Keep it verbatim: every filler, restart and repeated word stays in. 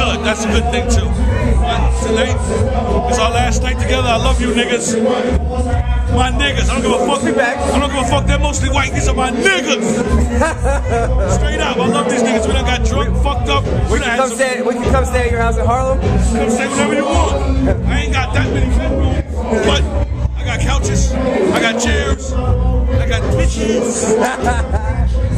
good. That's a good thing too. But tonight is our last night together. I love you niggas. My niggas. I don't give a fuck. I don't give a fuck. They're mostly white. These are my niggas. Straight up. I love these niggas. We done got drunk, fucked up. We can come stay. We can come stay at your house in Harlem. Come stay whenever you want. I ain't got that many bedrooms, but I got couches. I got chairs. I got bitches.